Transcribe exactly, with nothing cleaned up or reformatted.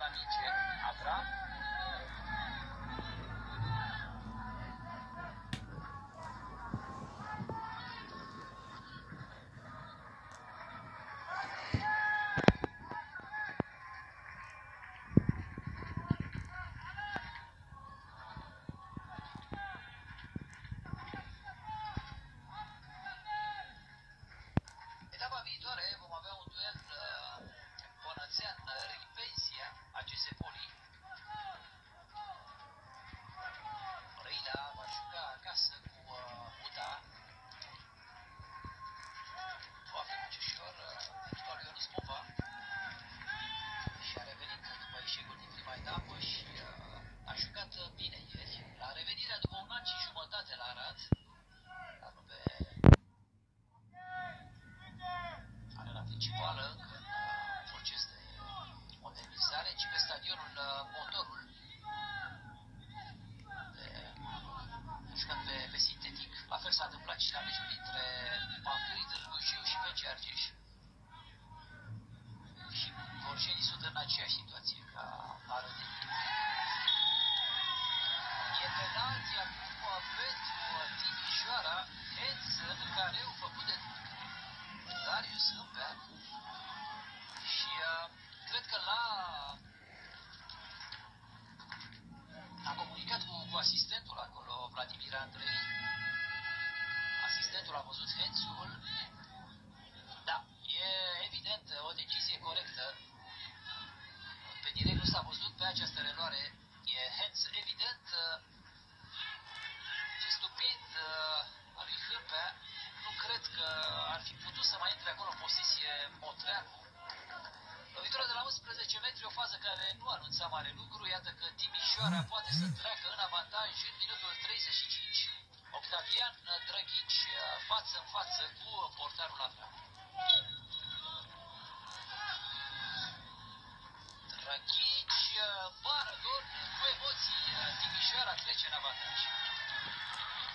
minge. Avram. Etapa viitoare vom avea un duel uh, Bonățean-Rilpensia, A G S Poli. Brăila va juca acasă cu uh, U D A. Va fi muncișor pentru uh, lui Ionuț Popa. Și a revenit după eșecul din prima etapă și uh, a jucat bine ieri. La revenirea după un an și jumătate la Arad, dar nu pe arena principală, încă în proces de modernizare, ci pe stadionul Motorul, de, jucat pe, pe sintetic. La fel s-a întâmplat și la meciul dintre Pampiri, Târgu Jiu și P C Argeș. Și gorjenii sunt în aceeași situație ca arădenii. E penalti acum pentru Timișoara, Henson, care au făcut de Darius Hâmpea și uh, cred că la a comunicat cu, cu asistentul acolo, Vladimir Andrei. Asistentul a văzut Hensul. Da, e evident o decizie corectă. Pe direct nu s-a văzut pe această reluare. E Hens evident. Ce stupid al lui Hâmpea. Nu cred că ar fi putut să mai intre acolo în posesie Motreanu. Lovitura de la unsprezece metri, o fază care nu anunța mare lucru. Iată că Timișoara poate să treacă în avantaj în minutul treizeci și cinci. Octavian Drăghici față în față cu portarul Avram. Drăghici, bară gol cu emoții. Timișoara trece în avantaj.